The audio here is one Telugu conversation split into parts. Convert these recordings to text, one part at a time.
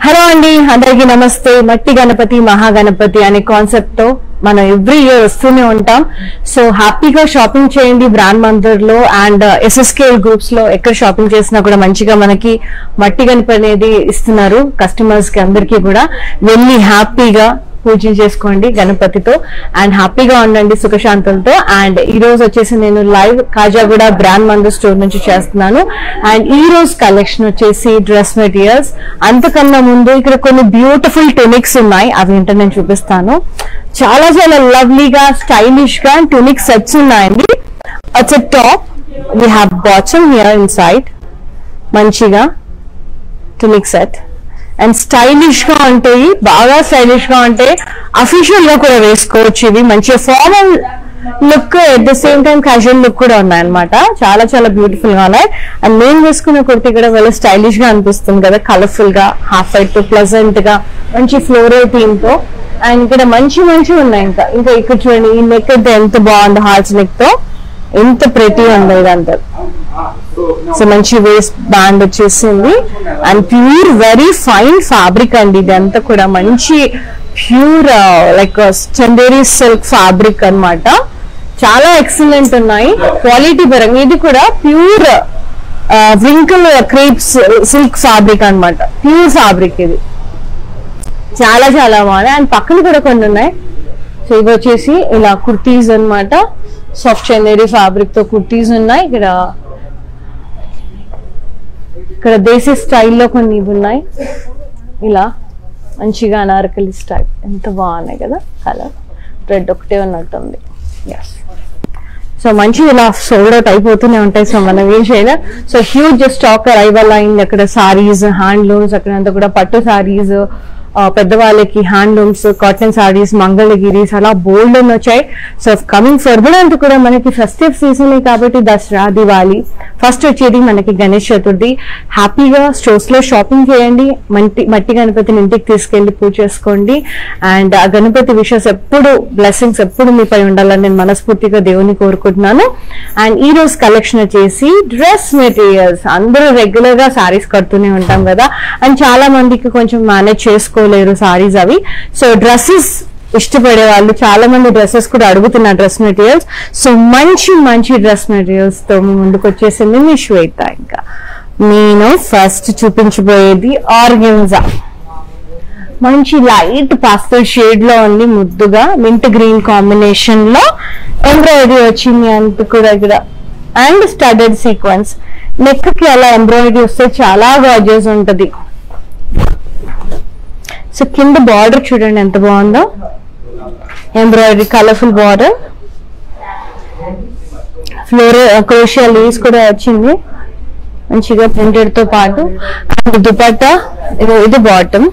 హలో అండి, అందరికీ నమస్తే. మట్టి గణపతి మహాగణపతి అనే కాన్సెప్ట్ తో మనం ఎవ్రీ ఇయర్ వస్తూనే ఉంటాం. సో హ్యాపీగా షాపింగ్ చేయండి బ్రాండ్ మందిర్ లో అండ్ ఎస్ఎస్కేఎల్ గ్రూప్స్ లో. ఎక్కడ షాపింగ్ చేసినా కూడా మంచిగా మనకి మట్టి గణపతి అనేది ఇస్తున్నారు కస్టమర్స్ కి. అందరికీ కూడా వెళ్ళి హ్యాపీగా పూజ చేసుకోండి గణపతితో అండ్ హ్యాపీగా ఉండండి సుఖశాంతులతో. అండ్ ఈ రోజు వచ్చేసి నేను live Kajaguda brand Mandir store నుంచి చేస్తున్నాను. అండ్ ఈ రోజు కలెక్షన్ వచ్చేసి డ్రెస్ మెటీరియల్స్. అంతకన్నా ముందు ఇక్కడ కొన్ని బ్యూటిఫుల్ టూనిక్స్ ఉన్నాయి, అవి ఏంటో నేను చూపిస్తాను. చాలా చాలా లవ్లీగా స్టైలిష్ గా టూనిక్ సెట్స్ ఉన్నాయండి. It's a top, we have bottom here inside. మంచిగా టూనిక్ సెట్ అండ్ స్టైలిష్ గా ఉంటాయి, బాగా స్టైలిష్ గా ఉంటాయి. అఫీషియల్ గా కూడా వేసుకోవచ్చు. ఇవి మంచిగా formal look at the same time casual look కూడా ఉన్నాయి అనమాట. చాలా చాలా బ్యూటిఫుల్ గా ఉన్నాయి. అండ్ నేను వేసుకున్న కుర్తీ కూడా చాలా స్టైలిష్ గా అనిపిస్తుంది కదా, కలర్ఫుల్ గా, హాఫ్ వైట్ తో, ప్లెజెంట్ గా, మంచి ఫ్లోరల్ థీమ్ తో. అండ్ ఇక్కడ మంచి ఉన్నాయి. ఇంకా ఇక్కడ చూడండి, ఈ నెక్ అయితే ఎంత బాగుంది, హార్ట్స్ నెక్ తో ఎంత ప్రెటీ ఉంది ఇదంతా. సో మంచి వేస్ట్ బ్యాండ్ వచ్చేసింది and pure very fine fabric అండి. ఇదంతా కూడా మంచి pure like Chanderi silk fabric అన్నమాట. చాలా ఎక్సలెంట్ ఉన్నాయి క్వాలిటీ పరంగా. ఇది కూడా pure wrinkle crepes silk fabric అన్నమాట, ప్యూర్ ఫ్యాబ్రిక్. ఇది చాలా చాలా బాగున్నాయి. అండ్ పక్కన కూడా కొన్ని ఉన్నాయి. సో ఇవి వచ్చేసి ఇలా కుర్తీస్ అన్నమాట. సాఫ్ట్ చందేరి ఫ్యాబ్రిక్ తో కుర్తీస్ ఉన్నాయి. ఇక్కడ దేశీ స్టైల్లో కొన్ని ఇవి ఉన్నాయి. ఇలా మంచిగా అనార్కలి స్టైల్, ఎంత బాగున్నాయి కదా. కలర్ రెడ్ ఒకటే ఉన్నట్టుంది. ఎస్, సో మంచిగా ఇలా సోల్డ్ అవుట్ అయిపోతూనే ఉంటాయి. సో మనం ఏం చేయలేం. సో హ్యూజ్ స్టాక్ అరైవల్ అయింది. అక్కడ సారీస్, హ్యాండ్లూమ్స్, అక్కడంతా కూడా పట్టు సారీస్, పెద్దవాళ్ళకి హ్యాండ్లూమ్స్, కాటన్ సారీస్, మంగళగిరీస్, అలా బోల్డ్ అని వచ్చాయి. సో కమింగ్ ఫర్దర్ అంటూ కూడా మనకి ఫెస్టివ్ సీజన్ కాబట్టి దసరా, దివాళీ, ఫస్ట్ వచ్చేది మనకి గణేష్ చతుర్థి. హ్యాపీగా స్టోర్స్ లో షాపింగ్ చేయండి. మట్టి గణపతిని ఇంటికి తీసుకెళ్లి పూజ చేసుకోండి. అండ్ ఆ గణపతి విషెస్ ఎప్పుడు, బ్లెస్సింగ్స్ ఎప్పుడు మీపై ఉండాలని నేను మనస్ఫూర్తిగా దేవుని కోరుకుంటున్నాను. అండ్ ఈ రోజు కలెక్షన్ వచ్చేసి డ్రెస్ మెటీరియల్స్. అందరూ రెగ్యులర్ గా సారీస్ కడుతూనే ఉంటాం కదా, అండ్ చాలా మందికి కొంచెం మేనేజ్ చేసుకోలేరు సారీస్ అవి. సో డ్రెస్సెస్ ఇష్టపడే వాళ్ళు చాలా మంది డ్రెస్సెస్ కూడా అడుగుతున్నారు, డ్రెస్ మెటీరియల్స్. సో మంచి డ్రెస్ మెటీరియల్స్ తో ముందుకు వచ్చేసింది మీ శ్వేత. ఇంకా నేను ఫస్ట్ చూపించబోయేది ఆర్గెన్జా. మంచి లైట్ పాస్టల్ షేడ్ లో ఉంది, ముద్దుగా మింట్ గ్రీన్ కాంబినేషన్ లో ఎంబ్రాయిడరీ వచ్చింది అంత కూడా ఇక్కడ. అండ్ స్టడెడ్ సీక్వెన్స్, నెక్ కి అలా ఎంబ్రాయిడరీ వస్తే చాలా గార్జియస్ ఉంటది. సో కింద బార్డర్ చూడండి ఎంత బాగుందో, embroidery colourful border, floral crochet leaves కూడా వచ్చింది మంచిగా ప్రింటెడ్ తో పాటు. అండ్ దుపట్టా, ఇది బాటమ్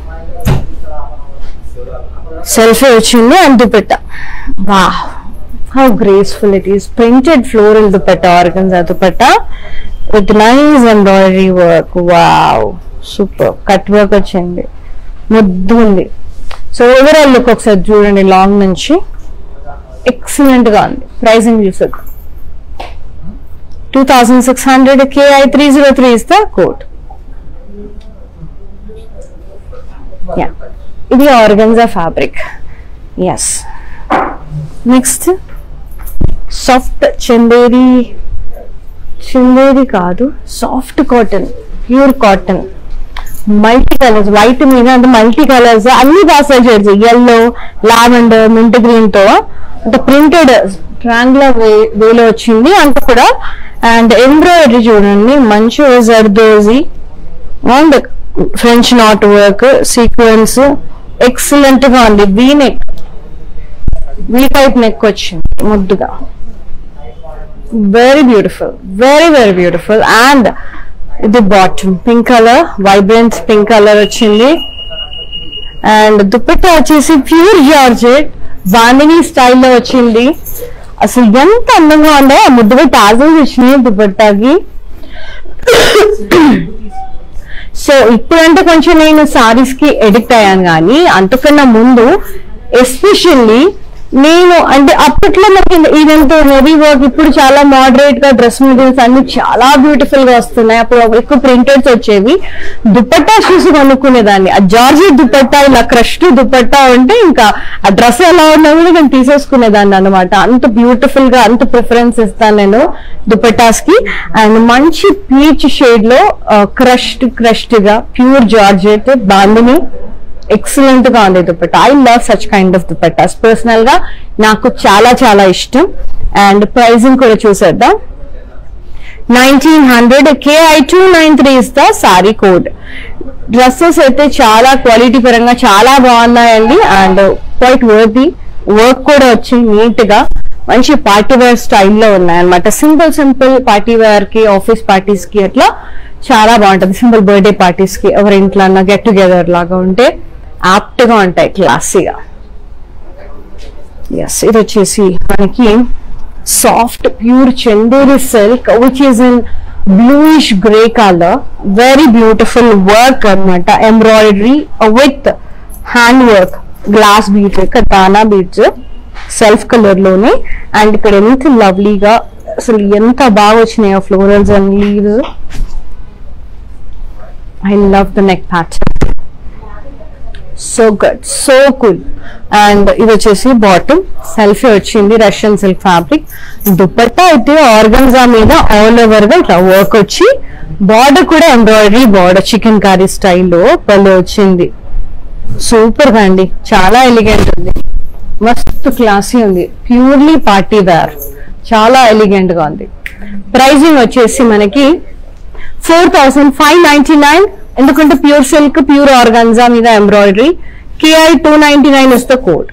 సెల్ఫీ వచ్చింది. And dupatta, wow how graceful it is. Printed floral dupatta, organza dupatta with nice embroidery work. Wow super. Cut work వచ్చింది, ముద్దు ఉంది. సో ఓవరాల్ లుక్ ఒకసారి చూడండి, లాంగ్ నుంచి ఎక్సలెంట్ గా ఉంది. ప్రైసింగ్ చూసారు 2600 KI303 is the code. Yeah, ఇది organza fabric. Yes, next soft Chanderi కాదు, soft cotton, pure cotton, multi colours, white మీద అంటే మల్టీ కలర్స్, అన్ని pastel shades, yellow, lavender, mint green తో అంటే ప్రింటెడ్ ట్రాంగులర్ వేలో వచ్చింది అంత కూడా. అండ్ ఎంబ్రాయిడరీ చూడండి, మంచి zardozi and French knot work sequence excellent గా ఉంది. V neck, V type neck వచ్చింది ముద్దుగా. Very beautiful, very beautiful. And ఇది bottom pink colour, vibrant pink colour వచ్చింది. అండ్ దుపట్టా వచ్చేసి ప్యూర్ జార్జెట్ బాందిని స్టైల్లో వచ్చింది. అసలు ఎంత అందంగా ఉందో. ఆ ముద్దుగా టాజల్స్ వచ్చినాయి దుపట్టాకి. సో ఇప్పుడంటే కొంచెం నేను సారీస్ కి ఎడిక్ట్ అయ్యాను, కానీ అంతకన్నా ముందు ఎస్పెషల్లీ నేను అంటే అప్పట్లో మనకి ఇదంతా హెవీ వర్క్, ఇప్పుడు చాలా మోడరేట్ గా డ్రెస్ మెటీరియల్స్ అన్ని చాలా బ్యూటిఫుల్ గా వస్తున్నాయి. అప్పుడు ఎక్కువ ప్రింటెడ్స్ వచ్చేవి. దుపట్టా చూసి కొనుక్కునేదాన్ని. ఆ జార్జెట్ దుపట్టా, ఇలా క్రష్డ్ దుపట్టా ఉంటే ఇంకా ఆ డ్రెస్ ఎలా ఉన్నా కూడా నేను తీసేసుకునేదాన్ని అనమాట. అంత బ్యూటిఫుల్ గా, అంత ప్రిఫరెన్స్ ఇస్తాను నేను దుపట్టాస్ కి. అండ్ మంచి పీచ్ షేడ్ లో క్రష్డ్ గా ప్యూర్ జార్జెట్ బాందిని ఎక్సలెంట్ గా ఉంది dupatta. I love such kind of dupattas. Personal గా నాకు చాలా చాలా ఇష్టం. అండ్ ప్రైజింగ్ కూడా చూసేద్దాం. 1900 KI293 is the sari code. Dresses అయితే చాలా క్వాలిటీ పరంగా చాలా బాగున్నాయండి. And quiet worthy. వర్క్ కూడా వచ్చి నీట్ గా మంచి పార్టీ వేర్ స్టైల్లో ఉన్నాయన్నమాట. సింపుల్ పార్టీ వేర్ కి, ఆఫీస్ పార్టీస్ కి అట్లా చాలా బాగుంటది. సింపుల్ బర్త్డే పార్టీస్ కి, ఎవరి ఇంట్లో అన్న గెట్ టుగెదర్ లాగా ఉంటే యాప్ట్ గా ఉంటాయి, క్లాసీగా. ఎస్, ఇది వచ్చేసి మనకి soft pure Chanderi silk which is in bluish grey colour. Very beautiful work అన్నమాట. Embroidery with hand work, glass beads, కటానా బీడ్స్ సెల్ఫ్ కలర్ లోనే. అండ్ ఇక్కడ ఎంత లవ్లీగా, అసలు ఎంత బాగా వచ్చినాయో florals and leaves. I love the neck pattern. So good, so cool. And ఇది వచ్చేసి బాటమ్ సెల్ఫీ వచ్చింది, రష్యన్ సిల్క్ ఫ్యాబ్రిక్. దుపట్టా అయితే ఆర్గన్జా మీద ఆల్ ఓవర్ గా ఇట్లా వర్క్ వచ్చి, బార్డర్ కూడా ఎంబ్రాయిడరీ బార్డర్, చికెన్ కర్రీ స్టైల్లో పళ్ళు వచ్చింది. సూపర్ గా అండి, చాలా ఎలిగెంట్ ఉంది, మస్తు క్లాసీ ఉంది. ప్యూర్లీ పార్టీ వేర్, చాలా ఎలిగెంట్ గా ఉంది. ప్రైజింగ్ వచ్చేసి మనకి 4599. ఎందుకంటే ప్యూర్ సిల్క్, ప్యూర్ ఆర్గాన్జా మీద embroidery. KI299 is the code.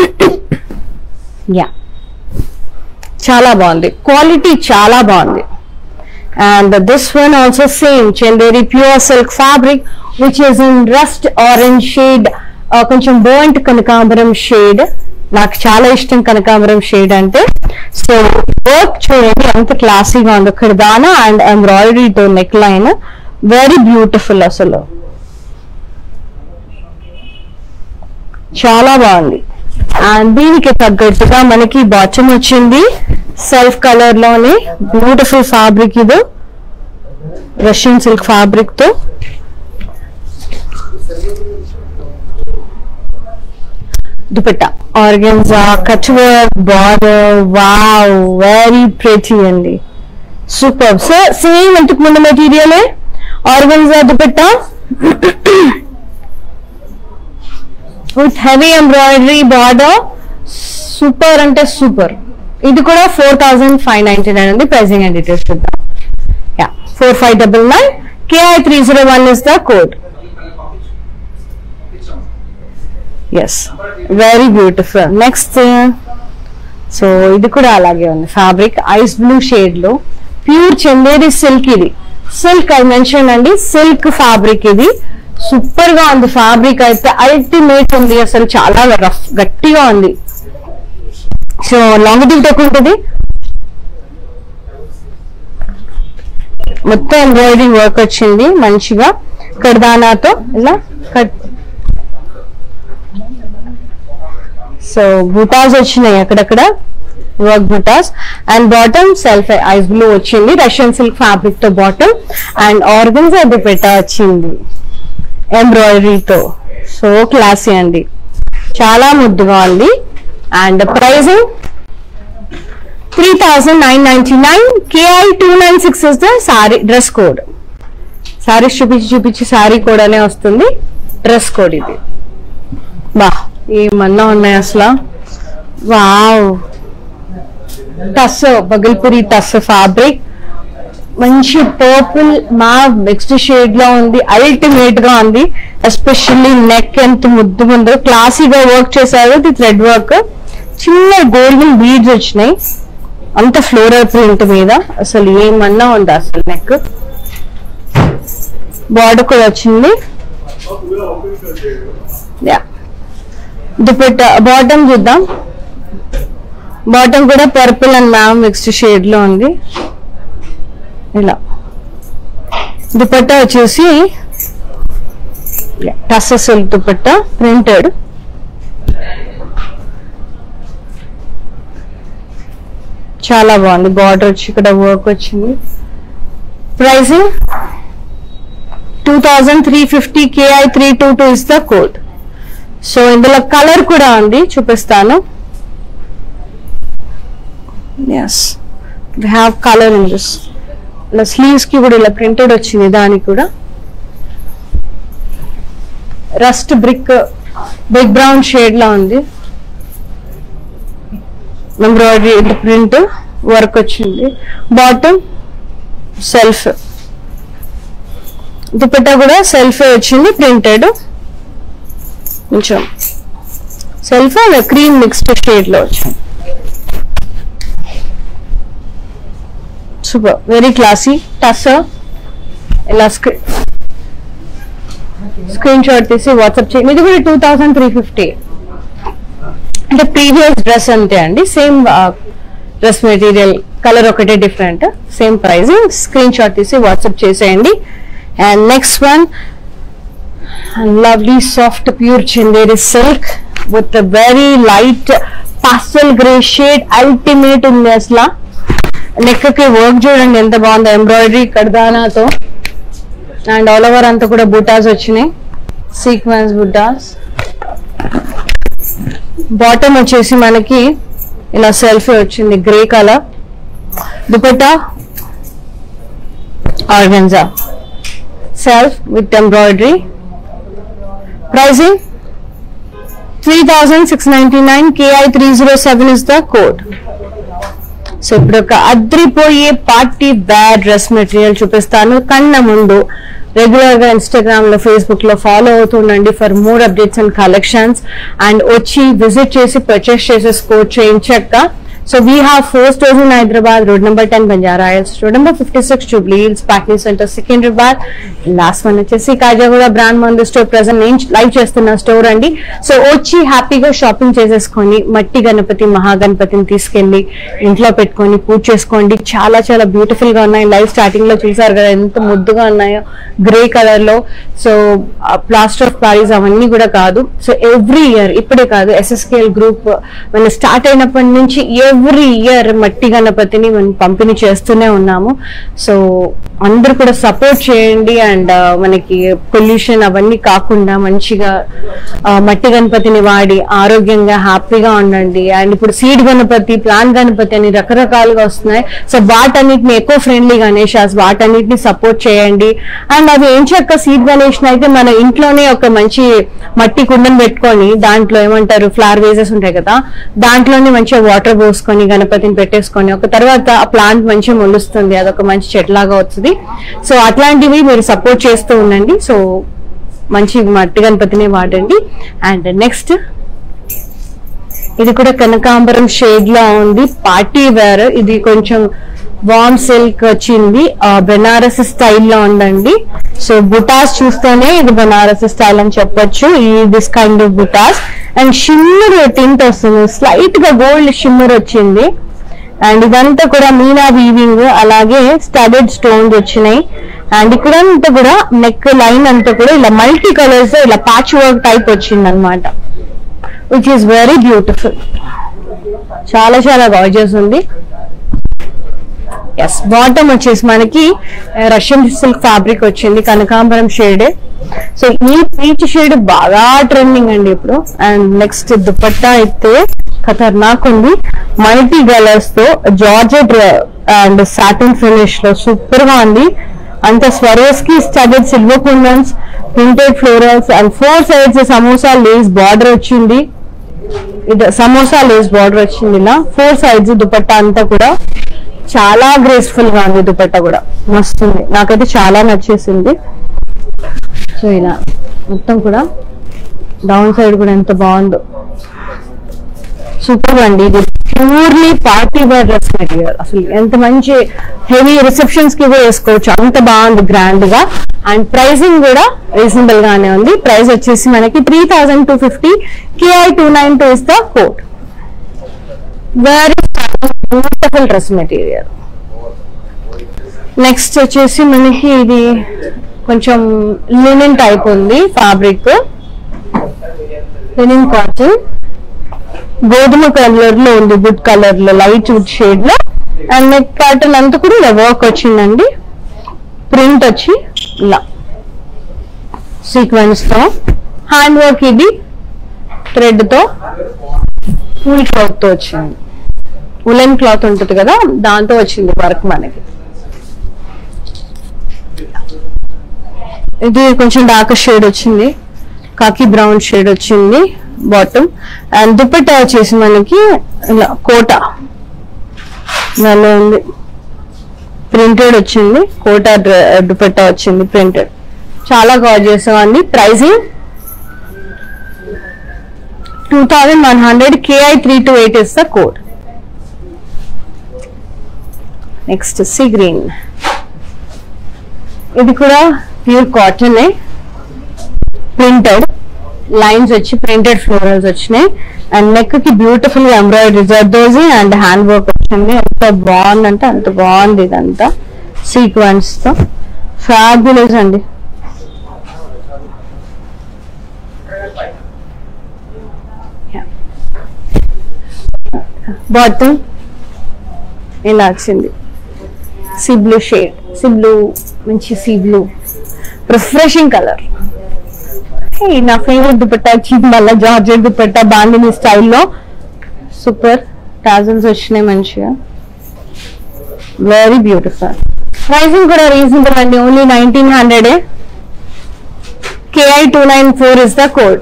Yeah, చాలా బాగుంది, క్వాలిటీ చాలా బాగుంది. And this one also same Chanderi pure silk fabric which is in rust orange shade, కొంచెం బర్న్ట్ కనకాంబరం షేడ్. నాకు చాలా ఇష్టం కనకాంబరం షేడ్ అంటే. సో వర్క్ చూడండి ఎంత క్లాసీగా ఉంది. ఖర్దానా అండ్ ఎంబ్రాయిడరీతో నెక్ లైన్, వెరీ బ్యూటిఫుల్. అసలు చాలా బాగుంది. అండ్ దీనికి తగ్గట్టుగా మనకి బాటమ్ వచ్చింది సెల్ఫ్ కలర్ లోనే. బ్యూటిఫుల్ ఫ్యాబ్రిక్, ఇది రష్యన్ సిల్క్ ఫ్యాబ్రిక్ తో. Dupatta organza cut work border. Wow, very pretty అండి, సూపర్. సో సేమ్ ఇంతకు ముందు మెటీరియలే, organza dupatta with heavy embroidery border. Super అంటే సూపర్. ఇది కూడా 4599 అండి. ప్రైజింగ్ అండ్ డీటెయిల్స్ చూద్దాం. Yeah, 4599. KI301 is the code. Yes, very beautiful. Next, so ఇది కూడా అలాగే ఉంది ఫ్యాబ్రిక్, ఐస్ బ్లూ షేడ్ లో ప్యూర్ చందేరి సిల్క్. ఇది సిల్క్ ఐ మెన్షన్ అండి, సిల్క్ ఫ్యాబ్రిక్. ఇది సూపర్ గా ఉంది. ఫ్యాబ్రిక్ అయితే అల్టిమేట్ ఉంది, అసలు చాలా రఫ్ గట్టిగా ఉంది. సో లాంగ్ దిల్టెక్ ఉంటుంది, మొత్తం ఎంబ్రాయిడరీ వర్క్ వచ్చింది మంచిగా కర్దానాతో ఇలా కట్. సో బూటాస్ వచ్చినాయి అక్కడక్కడ, work butas. And bottom self ice blue వచ్చింది, రష్యన్ సిల్క్ ఫ్యాబ్రిక్ తో బాటమ్. అండ్ ఆర్గన్జా దుపట్టా వచ్చింది ఎంబ్రాయిడరీతో. సో క్లాసీ అండి, చాలా ముద్దుగా ఉంది. And pricing 3999. KI296 is the sari dress code. Saris చూపించి సారీ కోడ్ అనే వస్తుంది, డ్రెస్ కోడ్ ఇది. బా, ఏమన్నా ఉన్నాయి అసలు. వావ్, టస్, బగల్పూరి టస్ ఫ్యాబ్రిక్, మంచి పర్పుల్ మా నెక్స్ట్ షేడ్ లో ఉంది, అల్టిమేట్ గా ఉంది. ఎస్పెషల్లీ నెక్ ఎంత ముద్దు ముందు క్లాసీగా వర్క్ చేశారు. ఇది థ్రెడ్ వర్క్, చిన్న గోల్డెన్ బీడ్స్ వచ్చినాయి, అంత ఫ్లోరల్ ప్రింట్ మీద. అసలు ఏమన్నా ఉంది అసలు. నెక్ బార్డర్ కూడా వచ్చింది. యా, దుపట్టా బాటమ్ చూద్దాం. బాటమ్ కూడా పర్పుల్ అండ్ మ్యామ్ నెక్స్ట్ షేడ్ లో ఉంది. ఇలా దుపట్టా వచ్చేసి టస్సర్ సిల్క్ దుపట్టా ప్రింటెడ్. చాలా బాగుంది. బార్డర్ వచ్చి ఇక్కడ వర్క్ వచ్చింది. Pricing 2350 KI322 is the code. So ఇందులో కలర్ కూడా ఉంది, చూపిస్తాను. Yes, we have colour in this. ఇలా స్లీవ్స్ కి కూడా ఇలా ప్రింటెడ్ వచ్చింది. దానికి కూడా రస్ట్ బ్రిక్ బ్రౌన్ షేడ్ లా ఉంది. ఎంబ్రాయిడరీ ప్రింట్ వర్క్ వచ్చింది. బాటమ్ సెల్ఫ్, దుపట్టా కూడా సెల్ఫ్ వచ్చింది ప్రింటెడ్. కొంచెం సెల్ఫ్ క్రీమ్ మిక్స్డ్ షేడ్ లో వచ్చింది. Super, very classy. టస్సర్ ఇలా స్క్రీన్ షాట్ తీసి వాట్సాప్ చేయండి. ఇది కూడా 2350 అంటే ప్రీవియస్ డ్రెస్ అంతే అండి. సేమ్ డ్రెస్ మెటీరియల్, కలర్ ఒకటే different, same pricing. Screenshot తీసి వాట్సాప్ చేసేయండి. And next one, lovely soft pure chanderi silk with a very light pastel gray shade. Ultimate ఉంది అసలు. నెక్ కి వర్క్ చూడండి ఎంత బాగుంది, ఎంబ్రాయిడరీ కడ్దానాతో. అండ్ ఆల్ ఓవర్ అంతా కూడా బుటాస్ వచ్చినాయి, సీక్వెన్స్ బుటాస్. బాటమ్ వచ్చేసి మనకి ఇలా సెల్ఫ్ వచ్చింది, grey colour. Dupatta organza self with embroidery. Pricing 3699 KI307 is the code. So ఇప్పుడు ఒక అద్రిపోయే పార్టీ వేర్ డ్రెస్ మెటీరియల్ చూపిస్తాను. కన్నా ముందు రెగ్యులర్ గా ఇన్స్టాగ్రామ్ లో, ఫేస్బుక్ లో ఫాలో అవుతుండండి for more updates and collections. And వచ్చి విజిట్ చేసి పర్చేస్ చేసేసుకోవచ్చు ఎంచక్క. So we have 4 stores in Hyderabad, road number 10 Banjara Hills, road number 56 Jubilee Hills, Packing Center, Secunderabad. Last one వచ్చేసి Kajaguda brand Mandir store. Present నేను లైవ్ చేస్తున్న స్టోర్ అండి. సో వచ్చి హ్యాపీగా షాపింగ్ చేసేసుకొని మట్టి గణపతి మహాగణపతిని తీసుకెళ్లి ఇంట్లో పెట్టుకొని పూజ చేసుకోండి. చాలా చాలా బ్యూటిఫుల్ గా ఉన్నాయి. లైవ్ స్టార్టింగ్ లో చూసారు కదా ఎంత ముద్దుగా ఉన్నాయో, గ్రే కలర్ లో. సో ప్లాస్టర్ ఆఫ్ ప్యారిస్ అవన్నీ కూడా కాదు. సో ఎవ్రీ ఇయర్, ఇప్పుడే కాదు, SSKL గ్రూప్ మనం స్టార్ట్ అయినప్పటి నుంచి ఎవ్రీ ఇయర్ మట్టి గణపతిని మనం పంపిణీ చేస్తూనే ఉన్నాము. సో అందరూ కూడా సపోర్ట్ చేయండి. అండ్ మనకి పొల్యూషన్ అవన్నీ కాకుండా మంచిగా మట్టి గణపతిని వాడి ఆరోగ్యంగా హ్యాపీగా ఉండండి. అండ్ ఇప్పుడు సీడ్ గణపతి, ప్లాన్ గణపతి అని రకరకాలుగా వస్తున్నాయి. సో వాటన్నిటిని ఎకో ఫ్రెండ్లీ గణేషాస్, వాటన్నిటిని సపోర్ట్ చేయండి. అండ్ అవి ఏం చక్క సీడ్ గణేష్ అయితే మన ఇంట్లోనే ఒక మంచి మట్టి కుండను పెట్టుకొని దాంట్లో ఏమంటారు ఫ్లవర్ వేజెస్ ఉంటాయి కదా, దాంట్లోనే మంచిగా వాటర్ పోసుకొని గణపతిని పెట్టేసుకొని ఒక తర్వాత ఆ ప్లాంట్ మంచిగా మొలుస్తుంది, అదొక మంచి చెట్లాగా వస్తుంది. సో అట్లాంటివి మీరు సపోర్ట్ చేస్తూ ఉండండి. సో మంచి మట్టి గణపతిని వాడండి. అండ్ నెక్స్ట్ ఇది కూడా కనకాంబరం షేడ్ లా ఉంది, పార్టీ వేర్. ఇది కొంచెం వార్మ్ సిల్క్ వచ్చింది, బెనారస్ స్టైల్ లో ఉందండి. సో బుటాస్ చూస్తేనే ఇది బెనారస్ స్టైల్ అని చెప్పొచ్చు. ఈ this kind of butas. And shimmer tint వస్తుంది, స్లైట్ గా గోల్డ్ షిమ్మర్ వచ్చింది. అండ్ ఇదంతా కూడా మీనా వీవింగ్, అలాగే స్టడెడ్ స్టోన్స్ వచ్చినాయి. అండ్ ఇక్కడంతా కూడా నెక్ లైన్ అంతా కూడా ఇలా మల్టీ కలర్స్ ఇలా ప్యాచ్ వర్క్ టైప్ వచ్చింది అనమాట, విచ్ ఈస్ వెరీ బ్యూటిఫుల్. చాలా చాలా గార్జియస్ ఉంది. ఎస్, బాటమ్ వచ్చేసి మనకి రష్యన్ సిల్క్ ఫ్యాబ్రిక్ వచ్చింది, కనకాంబరం షేడ్. సో ఈ పీచ్ షేడ్ బాగా ట్రెండింగ్ అండి ఇప్పుడు. అండ్ నెక్స్ట్ దుపట్టా అయితే ఖతర్నాక్ ఉంది, మల్టీ కలర్స్ తో జార్జెట్ అండ్ సాటిన్ ఫినిష్ లో సూపర్ గా ఉంది. అంత Swarovski studded silver kundans, printed florals and 4 sides samosa lace border వచ్చింది. ఇది సమోసా లేస్ బార్డర్ వచ్చింది ఇలా 4 sides. దుపట్టా అంతా కూడా చాలా గ్రేస్ఫుల్ గా ఉంది, దుపట్టా కూడా మస్తుంది, నాకైతే చాలా నచ్చేసింది. సో ఇలా మొత్తం కూడా డౌన్ సైడ్ కూడా ఎంత బాగుందో, సూపర్ అండి. ఇది purely party wear dress material. అసలు ఎంత మంచి హెవీ రిసెప్షన్స్ కి కూడా వేసుకోవచ్చు, అంత బాగుంది గ్రాండ్ గా. అండ్ ప్రైసింగ్ కూడా రీజనబుల్ గానే ఉంది. ప్రైస్ వచ్చేసి మనకి 3250 KI292 is the code. Very beautiful dress material. Next వచ్చేసి మనకి ఇది కొంచెం లినెన్ టైప్ ఉంది ఫ్యాబ్రిక్, కాటన్ గోధుమ కలర్ లో ఉంది, వుడ్ కలర్ లో లైట్ వుడ్ షేడ్ లో అండ్ నెక్ ప్యాటర్న్ అంతా కూడా ఇలా వర్క్ వచ్చిందండి. ప్రింట్ వచ్చి ఇలా సీక్వెన్స్ తో, హ్యాండ్ వర్క్ ఇది థ్రెడ్ తో, ఫుల్ క్లాత్ తో వచ్చింది. ఉలెన్ క్లాత్ ఉంటుంది కదా, దాంతో వచ్చింది వర్క్ మనకి. ఇది కొంచెం డార్క్ షేడ్ వచ్చింది, కాకి బ్రౌన్ షేడ్ వచ్చింది బాటమ్. అండ్ దుపట్టా వచ్చేసి మనకి ఇలా కోటా ఇలా ఉంది, ప్రింటెడ్ వచ్చింది. కోటా దుపట్టా వచ్చింది ప్రింటెడ్, చాలా గార్జియస్ అండి. Pricing 2100, KI328 is the code. Next sea green, ఇది కూడా ప్యూర్ కాటన్, ప్రింటెడ్ లైన్స్ వచ్చి ప్రింటెడ్ ఫ్లోరల్స్ వచ్చినాయి. అండ్ నెక్ కి beautiful embroidery zardozi and hand work వచ్చింది. ఎంత బాగుందంటే అంత బాగుంది. ఇదంతా సీక్వెన్స్ తో ఫ్యాబులస్ అండి. బాటమ్ ఇలా వచ్చింది, sea blue shade, sea blue, మంచి సీ బ్లూ రిఫ్రెషింగ్ కలర్. నా ఫేవరెట్ దుపట్టా వచ్చింది, మళ్ళీ జార్జెట్ దుపట్టా బాందిని స్టైల్లో. సూపర్ టాజల్స్ వచ్చినాయి మంచిగా, వెరీ బ్యూటిఫుల్. ప్రైసింగ్ కూడా రీజనబుల్ అండి, only 1900. KI294 is the code.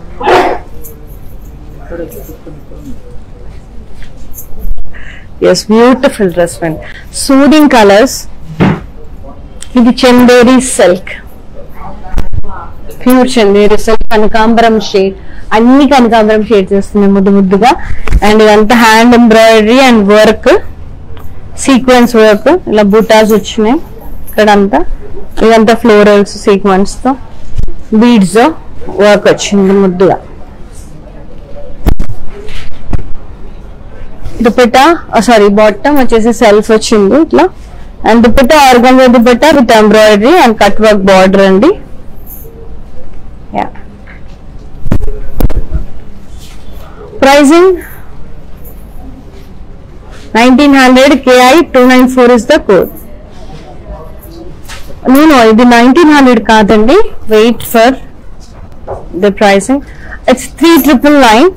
Yes, beautiful dress friend, soothing colors. ఇది Chanderi silk, pure Chanderi silk, కనకాంబరం షేడ్, అన్ని కనకాంబరం షేడ్స్ వస్తున్నాయి ముద్దు ముద్దుగా. అండ్ ఇదంతా hand embroidery and work, sequence work, ఇలా బూటాస్ వచ్చినాయి ఇక్కడంతా. ఇదంతా ఫ్లోరల్స్ సీక్వెన్స్ తో బీడ్స్ వర్క్ వచ్చింది ముద్దుగా. దుపట్టా సారీ బాటమ్ వచ్చేసి సెల్ఫ్ వచ్చింది ఇట్లా. And dupatta organza dupatta with embroidery and cut work border అండి. Pricing 1900, KI294 is the code. నేను ఇది 1900 కాదండి, wait for the pricing, it's 3999.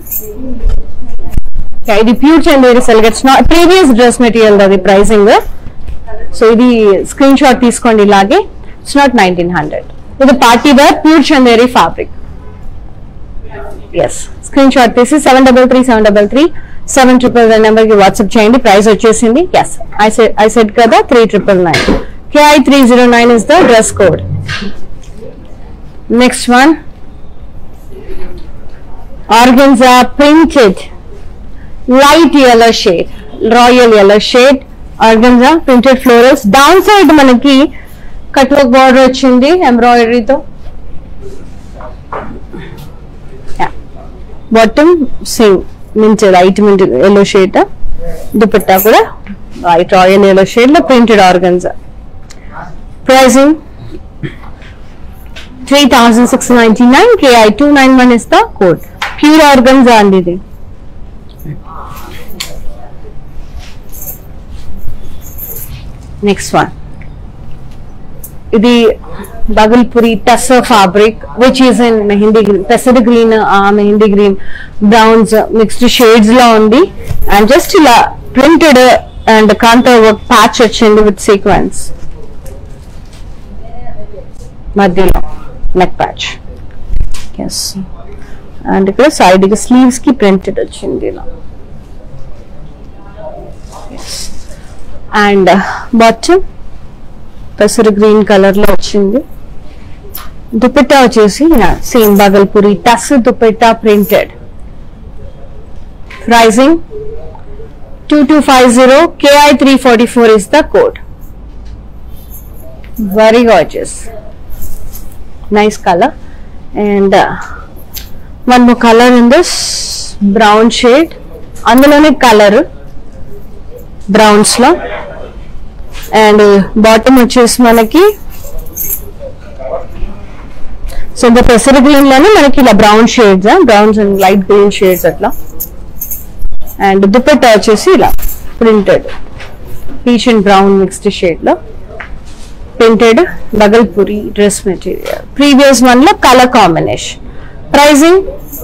ఇది pure Chanderi silk, it's not previous dress material అది ప్రైసింగ్. సో ఇది స్క్రీన్ షాట్ తీసుకోండి ఇలాగే. It's not 1900. ఇది party wear pure Chanderi fabric. Yes, screenshot తీసి 733733 నెంబర్ కి వాట్సాప్ చేయండి. ప్రైస్ వచ్చేసింది. ఎస్, ఐ సెడ్ కదా 3999. KI309 is the dress code. Next one, organza printed light yellow shade, royal yellow shade, organza printed florals. Down side manaki cut work border వచ్చింది ఎంబ్రాయిడరీ తో. Bottom same mint light mint yellow shade, dupatta కూడా లైట్ రాయల్ yellow shade లో printed organza. Pricing 3699, KI291 is the code. Pure organza and ఇది. Next one, ఇది Bhagalpuri tussar fabric which is in mehendi green, pesar green, mehendi green, browns mixed shades la undi. And just ఇలా printed and kanta work patch వచ్చింది with sequence మధ్యలో నెక్ ప్యాచ్. ఎస్, అండ్ ఇక్కడ సైడ్ కి స్లీవ్స్ కి ప్రింటెడ్ వచ్చింది ఇలా. అండ్ బాటమ్ పెసరు గ్రీన్ కలర్ లో వచ్చింది. దుపట్టా వచ్చేసి సేమ్ భాగల్పూరి టస్ dupatta printed. Pricing 2250, KI344 is the code. Very gorgeous, nice color. And one more color in this brown shade, andulone color browns lo. And bottom వచ్చేసి మనకి సో the pesar green లోనే మనకి ఇలా brown shades, browns and light green shades అట్లా. అండ్ దుపట్టా వచ్చేసి ఇలా printed peach and brown mixed shade లో printed Bhagalpuri dress material. Previous one లో colour combination. Pricing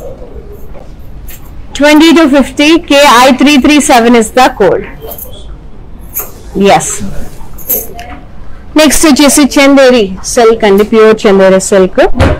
20 to 50. KI337 is the code. Yes. Next వచ్చేసి చందేరి సిల్క్ అండి, ప్యూర్ చందేరి సిల్క్.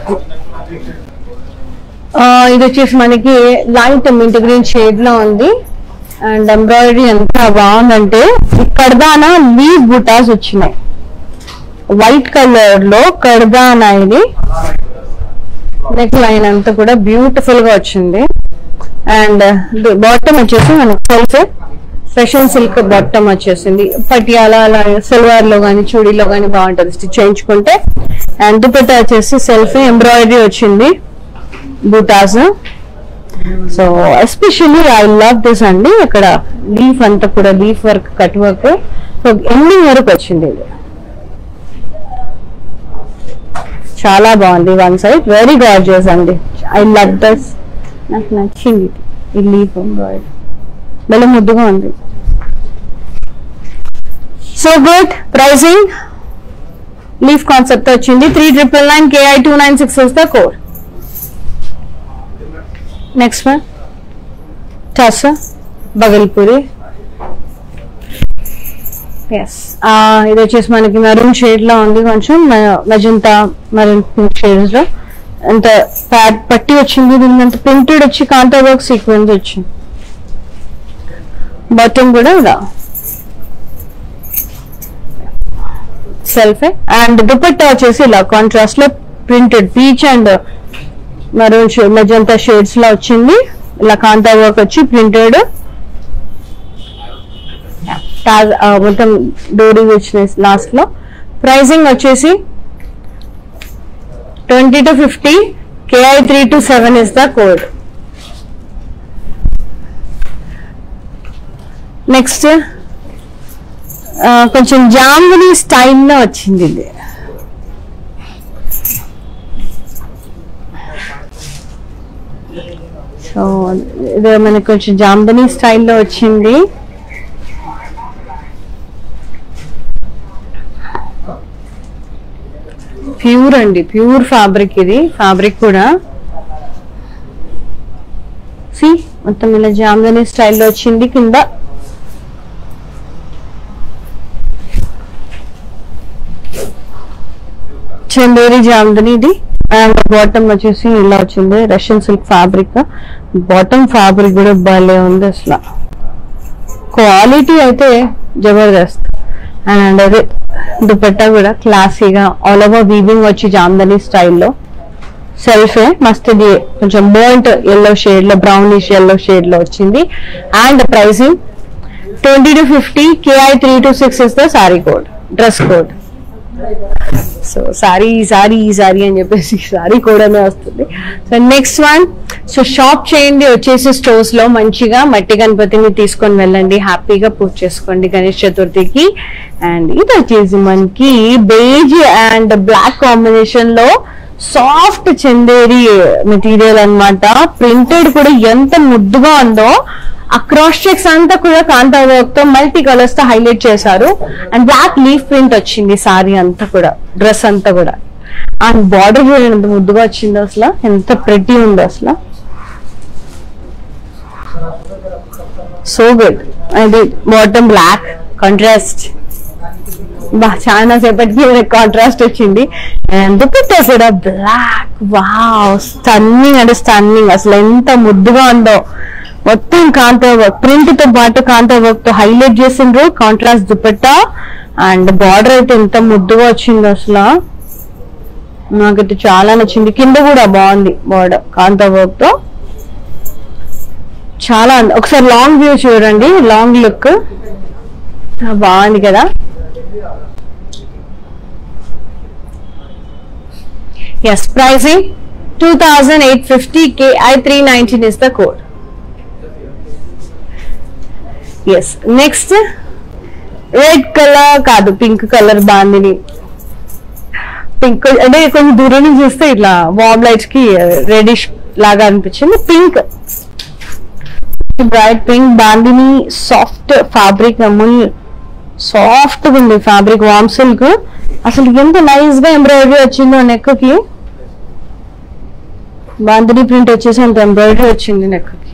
ఇది వచ్చేసి మనకి లైట్ మింట్ గ్రీన్ షేడ్ లో ఉంది. అండ్ ఎంబ్రాయిడరీ ఎంత బాగుందంటే కర్దానా లీవ్ బుటాస్ వచ్చినాయి వైట్ కలర్ లో. కర్దానా ఇది నెక్ లైన్ అంతా కూడా బ్యూటిఫుల్ గా వచ్చింది. అండ్ బాటమ్ వచ్చేసి మనకు సెల్ఫ్ ఫ్యాషన్ సిల్క్ బాటమ్ వచ్చేసింది. పటియాలా అలా సిల్వర్ లో కానీ చూడీలో కానీ బాగుంటుంది స్టిచ్ చేయించుకుంటే. అండ్ దుపట్టా వచ్చేసి సెల్ఫ్ ఎంబ్రాయిడరీ వచ్చింది butas. So especially I love this అండి. ఇక్కడ లీఫ్ అంతా కూడా leaf work cut work so ending వరకు వచ్చింది. ఇది చాలా బాగుంది. వన్ సైడ్ వెరీ గార్జియస్ అండి. I love this. నాకు నచ్చింది ఈ లీఫ్ ఎంబ్రాయిడరీ, భలే ముద్దుగా ఉంది. So good. Pricing leaf concept వచ్చింది. 3999 KI296 is the code. Next one tussar Bhagalpuri. Yes, ఇది వచ్చేసి మనకి మెరూన్ షేడ్ లో ఉంది, కొంచెం మెజంతా మెరూన్ పింక్ షేడ్స్ లో. అంత పట్టి వచ్చింది. దీనింత ప్రింటెడ్ వచ్చి కాంతా వర్క్ సీక్వెన్స్ వచ్చింది. బాటమ్ కూడా ఇలా సెల్ఫ్. అండ్ దుపట్టా వచ్చేసి ఇలా కాంట్రాస్ట్ లో printed peach and maroon magenta shades లో వచ్చింది. ఇలా కాంతా వర్క్ వచ్చి ప్రింటెడ్ మొత్తం డోరీ వచ్చినాయి లాస్ట్ లో. ప్రైసింగ్ వచ్చేసి 20 to 50. KI327 is the code. Next కొంచెం జాంబుని స్టైల్లో వచ్చింది ఇది. సో ఇది మనకి కొంచెం జాంబుని స్టైల్లో వచ్చింది. ప్యూర్ అండి, ప్యూర్ ఫ్యాబ్రిక్. ఇది ఫ్యాబ్రిక్ కూడా సి మొత్తం ఇలా జామ్దాని స్టైల్లో వచ్చింది. కింద చందేరి జామ్దాని ఇది. అండ్ బాటమ్ వచ్చేసి ఇలా వచ్చింది Russian silk fabric. Bottom fabric కూడా భలే ఉంది అసలు, క్వాలిటీ అయితే జబర్దస్త్. అండ్ అదే దుపట్టా కూడా క్లాసీగా ఆల్ ఓవర్ వీవింగ్ వచ్చి జామ్దాని స్టైల్లో. సెల్ఫే మస్త్ ఇది కొంచెం బోల్ట్ ఎల్లో షేడ్ లో బ్రౌనిష్ ఎల్లో షేడ్ లో వచ్చింది. And pricing 20 to 50. KI326 is the saree code, dress code. So saree saree saree అని చెప్పేసి సారీ కోడ్ అనే వస్తుంది. So next one. So shop చేయండి వచ్చేసి స్టోర్స్ లో మంచిగా మట్టి గణపతిని తీసుకొని వెళ్ళండి, హ్యాపీగా పూజ చేసుకోండి గణేష్ చతుర్థికి. అండ్ ఇది వచ్చేసి మనకి బేజ్ అండ్ బ్లాక్ కాంబినేషన్ లో సాఫ్ట్ చందేరి మెటీరియల్ అన్నమాట. ప్రింటెడ్ కూడా ఎంత ముద్దుగా ఉందో. ఆ క్రాస్ చెక్స్ అంతా కూడా కాంతా వర్క్ తో మల్టీ కలర్స్ తో హైలైట్ చేశారు. అండ్ బ్లాక్ లీఫ్ ప్రింట్ వచ్చింది సారీ అంతా కూడా, డ్రెస్ అంతా కూడా. అండ్ బార్డర్ కూడా ఎంత ముద్దుగా వచ్చిందో అసలు, ఎంత ప్రెటీ ఉందో అసలు. So good. అది బాటమ్ బ్లాక్ కాంట్రాస్ట్, చాలా సేపటికి కాంట్రాస్ట్ వచ్చింది. అండ్ దుపట్టా కూడా బ్లాక్. వావ్, స్టన్నింగ్ అంటే స్టన్నింగ్ అసలు, ఎంత ముద్దుగా ఉందో. మొత్తం కాంతా వర్క్ ప్రింట్ తో పాటు కాంతా వర్క్ తో హైలైట్ చేసిండ్రు. కాంట్రాస్ట్ దుపట్టా అండ్ బార్డర్ అయితే ఎంత ముద్దుగా వచ్చిందో అసలు, నాకైతే చాలా నచ్చింది. కింద కూడా బాగుంది బార్డర్ కాంతా వర్క్ తో, చాలా. ఒకసారి లాంగ్ వ్యూ చూడండి, లాంగ్ లుక్ బాగుంది కదా. Yes, pricing 2850. KI319 is the code. Yes, next red colour కాదు పింక్ కలర్ బాందిని. పింక్ అంటే కొంచెం దూరం నుంచి చూస్తే ఇట్లా వామ్ లైట్స్ కి రెడిష్ లాగా అనిపించింది. Pink, bright pink bandhani, soft fabric, అమూల్ సాఫ్ట్ గా ఉంది ఫ్యాబ్రిక్, వామ్ సిల్క్. అసలు ఎంత నైస్ గా ఎంబ్రాయిడరీ వచ్చిందో నెక్ కి, బాందిని ప్రింట్ వచ్చేసి అంత ఎంబ్రాయిడరీ వచ్చింది నెక్ కి,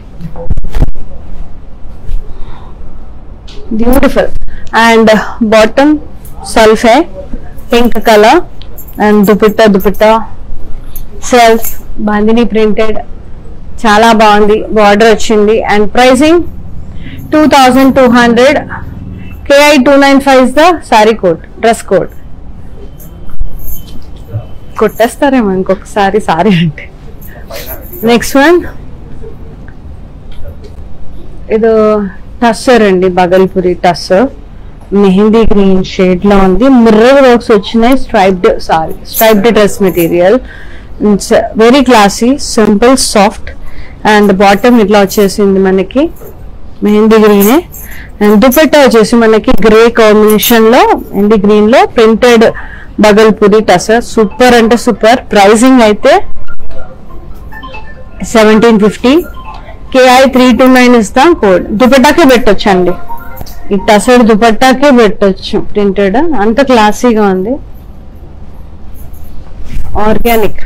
బ్యూటిఫుల్. అండ్ బాటమ్ సల్ఫే pink colour and dupatta self bandhani printed, చాలా బాగుంది. బార్డర్ వచ్చింది. And pricing 2200. KI 295 is the saree code, dress code. కొట్టేస్తారేమో ఇంకొకసారి సారీ అంటే. నెక్స్ట్ వన్ ఇది టస్సర్ అండి, బగల్పూరి టస్సర్, మెహందీ గ్రీన్ షేడ్ లో ఉంది. మిర్రర్ వర్క్స్ వచ్చినాయి. Striped dress material, very classy, simple, soft. And bottom ఇట్లా వచ్చేసింది మనకి మెహందీ గ్రీనే. అండ్ దుపట్టా వచ్చేసి మనకి గ్రే కాంబినేషన్ లో మెహందీ గ్రీన్ లో ప్రింటెడ్ బగల్పూరి టసర్. సూపర్ అంటే సూపర్. ప్రైసింగ్ అయితే 1750. KI 329 ఇస్తాం కోడ్. దుపట్టాకే పెట్టొచ్చు అండి, ఈ టసర్ దుపట్టాకే పెట్టొచ్చు ప్రింటెడ్. అంత క్లాసీగా ఉంది, ఆర్గానిక్,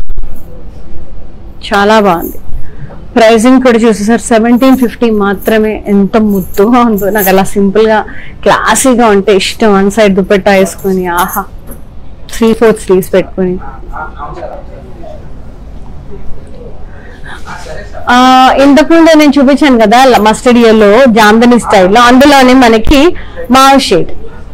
చాలా బాగుంది. ప్రైసింగ్ కూడా చూసేసారు 1750 మాత్రమే. ఎంత ముద్దుగా ఉందో, నాకు అలా సింపుల్ గా క్లాసీగా ఉంటే ఇష్టం. వన్ సైడ్ దుపట్టా వేసుకొని, ఆహా, 3/4 స్లీవ్స్ పెట్టుకొని. ఇంతకుముందు నేను చూపించాను కదా మస్టర్డ్ ఎల్లో జామ్దని స్టైల్లో, అందులోనే మనకి mauve shade,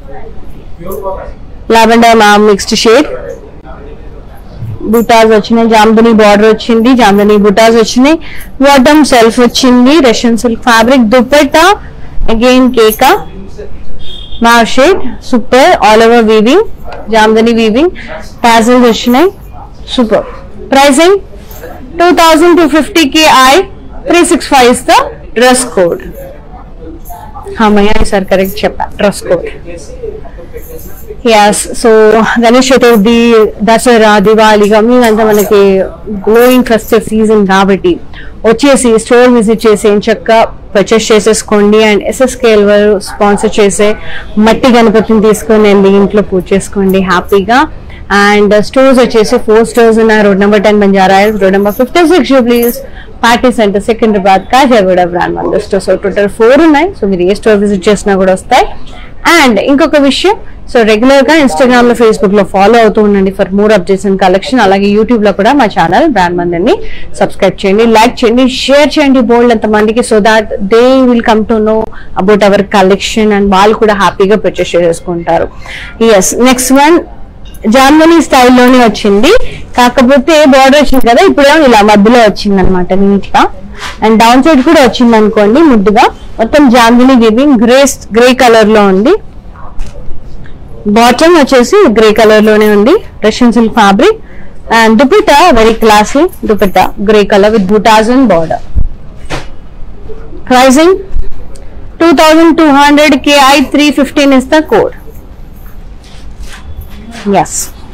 lavender mauve mixed shade, butas వచ్చినాయి, జామ్దని బార్డర్ వచ్చింది, జామ్దని బుటాస్ వచ్చినాయి, బాటమ్ సెల్ఫ్ వచ్చింది, Russian silk fabric, dupatta again కేకా mauve shade, super, all over weaving, jamdani weaving, tassels వచ్చినాయి, super. Pricing 2250. KI 365 is the dress code. Sir correct చెప్పా, dress code. yes, so Ganesh Chaturthi, Dasara, దివాళీగా మీరంతా మనకి గ్లోయింగ్ ఫెస్టివ్ సీజన్ కాబట్టి వచ్చేసి స్టోర్ విజిట్ చేసి చక్కగా పర్చేస్ చేసేసుకోండి. అండ్ SSKL వారు స్పాన్సర్ చేసే మట్టి గణపతిని తీసుకొని వెళ్ళి ఇంట్లో పూజ చేసుకోండి హ్యాపీగా. అండ్ స్టోర్స్ వచ్చేసి 4 స్టోర్స్ ఉన్నాయి. Road number 10 Banjara Hills, road number 56 జూబ్లీస్, party centre Secunderabad, Khajaguda, brand Mandir store. So total 4 ఉన్నాయి. సో మీరు ఏ స్టోర్ విజిట్ చేసినా కూడా వస్తాయి. అండ్ ఇంకొక విషయం, సో రెగ్యులర్ గా ఇన్స్టాగ్రామ్ లో, ఫేస్బుక్ లో ఫాలో అవుతూ ఉండండి for more updates and collection. అలాగే యూట్యూబ్ లో కూడా మా ఛానల్ బ్రాండ్ మందిర్ ని సబ్స్క్రైబ్ చేయండి, లైక్ చేయండి, షేర్ చేయండి బోల్డ్ అంత మందికి, so that they will come to know about our collection and వాళ్ళు కూడా హ్యాపీగా పర్చేస్ చేసుకుంటారు. ఎస్, నెక్స్ట్ వన్ జామ్దని స్టైల్లోనే వచ్చింది, కాకపోతే బార్డర్ వచ్చింది కదా, ఇప్పుడేమో ఇలా మధ్యలో వచ్చింది అనమాట నీట్ గా. అండ్ డౌన్ సైడ్ కూడా వచ్చింది అనుకోండి ముద్దుగా. మొత్తం జామ్దని గివింగ్ గ్రే కలర్ లో ఉంది. బాటమ్ వచ్చేసి గ్రే కలర్ లోనే ఉంది, Russian silk fabric. And dupatta very classy dupatta, grey colour with butas and border. Pricing 2200. KI 315 is the code. yes,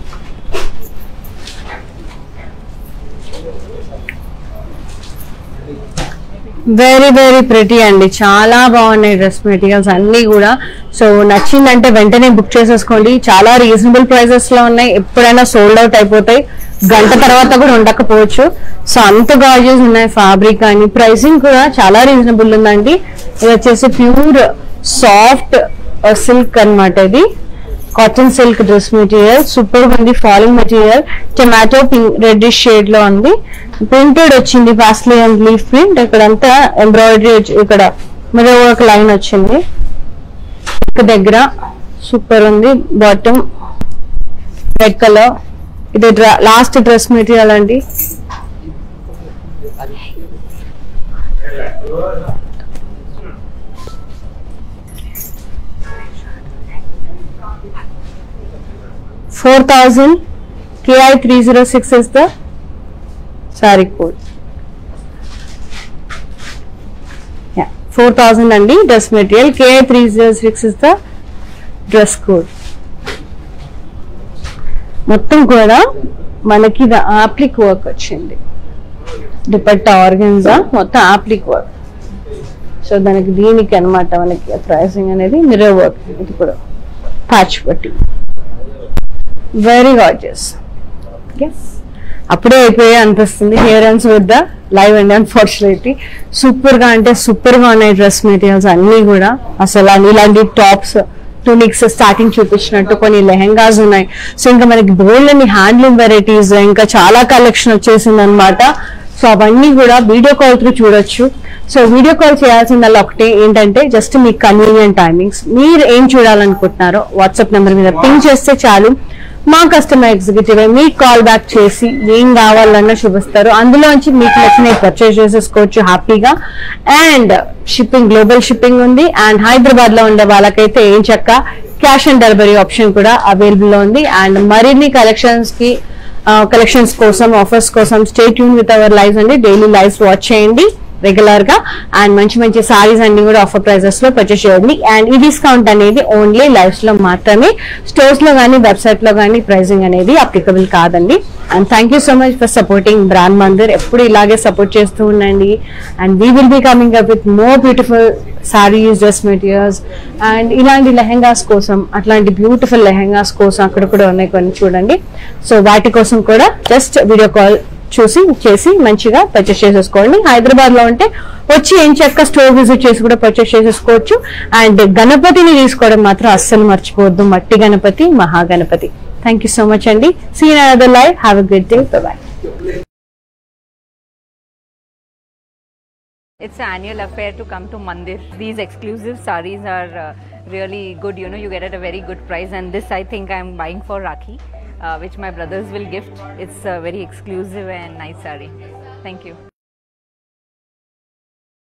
very very pretty అండి, చాలా బాగున్నాయి డ్రెస్ మెటీరియల్స్ అన్ని కూడా. సో నచ్చిందంటే వెంటనే బుక్ చేసేసుకోండి, చాలా రీజనబుల్ ప్రైసెస్ లో ఉన్నాయి. ఎప్పుడైనా సోల్డ్ అవుట్ అయిపోతాయి, గంట తర్వాత కూడా ఉండకపోవచ్చు. సో అంత గార్జియస్ ఉన్నాయి ఫ్యాబ్రిక్ అని. ప్రైసింగ్ కూడా చాలా రీజనబుల్ ఉందండి. ఇది వచ్చేసి ప్యూర్ సాఫ్ట్ సిల్క్ అన్నమాట. ఇది cotton silk dress material, super ఉంది. Falling material, tomato pink reddish shade లో ఉంది. ప్రింటెడ్ వచ్చింది, పాస్లీ అండ్ లీఫ్ ప్రింట్. ఇక్కడంతా ఎంబ్రాయిడరీ, ఇక్కడ మిర్రర్ వర్క్ లైన్ వచ్చింది దగ్గర, సూపర్ ఉంది. Bottom red colour. ఇది లాస్ట్ డ్రెస్ మెటీరియల్ అండి. $4,000. KI 306 is the saree code. Yeah, 4,000 అండి dress material. KI 306 is the dress code. మొత్తం కూడా మనకి ఆప్లిక్ వర్క్ వచ్చింది, దుపట్టా ఆర్గన్జా మొత్తం ఆప్లిక్ వర్క్. సో దానికి దీనికి అనమాట మనకి ప్రైసింగ్ అనేది మిర్రర్ వర్క్, ఇది కూడా ప్యాచ్ పట్టి, వెరీ గార్జియస్. అప్పుడే అయిపోయే అనిపిస్తుంది here ends with the live and unfortunately super గా అంటే సూపర్ గా ఉన్నాయి డ్రెస్ మెటీరియల్స్ అన్ని కూడా. అసలు ఇలాంటి టాప్స్, టూనిక్స్ స్టార్టింగ్ చూపించినట్టు కొన్ని లెహెంగాస్ ఉన్నాయి. సో ఇంకా మనకి బోల్డ్ అని హ్యాండ్లూమ్ వెరైటీస్ ఇంకా చాలా కలెక్షన్ వచ్చేసింది అనమాట. సో అవన్నీ కూడా వీడియో కాల్ త్రూ చూడొచ్చు. సో వీడియో కాల్ చేయాల్సిందల్లా ఒకటే ఏంటంటే జస్ట్ మీకు కన్వీనియంట్ టైమింగ్స్, మీరు ఏం చూడాలనుకుంటున్నారో వాట్సాప్ నెంబర్ మీద పింగ్ చేస్తే చాలు. మా కస్టమర్ ఎగ్జిక్యూటివ్ మీకు కాల్ బ్యాక్ చేసి ఏం కావాలన్నా చూపిస్తారు. అందులోంచి మీకు నచ్చిన పర్చేస్ చేసేసుకోవచ్చు హ్యాపీగా. అండ్ షిప్పింగ్, గ్లోబల్ షిప్పింగ్ ఉంది. అండ్ హైదరాబాద్ లో ఉండే వాళ్ళకైతే ఏం చక్క క్యాష్ ఆన్ డెలివరీ ఆప్షన్ కూడా అవైలబుల్ లో ఉంది. అండ్ మరిన్ని కలెక్షన్స్ కోసం, ఆఫర్స్ కోసం stay tune with our lives అండి. డైలీ లైవ్స్ వాచ్ చేయండి రెగ్యులర్ గా. అండ్ మంచి మంచి సారీస్ అన్ని కూడా ఆఫర్ ప్రైజెస్ లో పర్చేస్ చేయండి. అండ్ ఈ డిస్కౌంట్ అనేది ఓన్లీ లైవ్స్ లో మాత్రమే, స్టోర్స్ లో కానీ వెబ్సైట్ లో కానీ ప్రైసింగ్ అనేది అప్లికబుల్ కాదండి. And thank you so much for supporting brand Mandir. ఎప్పుడు ఇలాగే సపోర్ట్ చేస్తూ ఉండండి. And we will be coming up with more beautiful sarees, dress materials. And ఇలాంటి లెహెంగాస్ కోసం, అట్లాంటి బ్యూటిఫుల్ లెహెంగాస్ కోసం అక్కడ కూడా ఉన్నాయి కొన్ని చూడండి. సో వాటి కోసం కూడా జస్ట్ వీడియో కాల్ చేసి మంచిగా పర్చేస్ చేసేసుకోండి. హైదరాబాద్ లో ఉంటే వచ్చి ఏం చక్క స్టోర్ విజిట్ చేసి కూడా పర్చేస్ చేసేసుకోవచ్చు. అండ్ గణపతిని తీసుకోవడం మాత్రం అస్సలు మర్చిపోవద్దు, మట్టి Ganapati, Mahaganapati. Thank you so much అండి. See you in another live. Have a good day. Bye. It's an annual affair to come to Mandir. These exclusive sarees are really good. You know, you get at a very good price. And this, I think, I'm buying for Rakhi, which my brothers will gift. It's a very exclusive and nice saree. Thank you.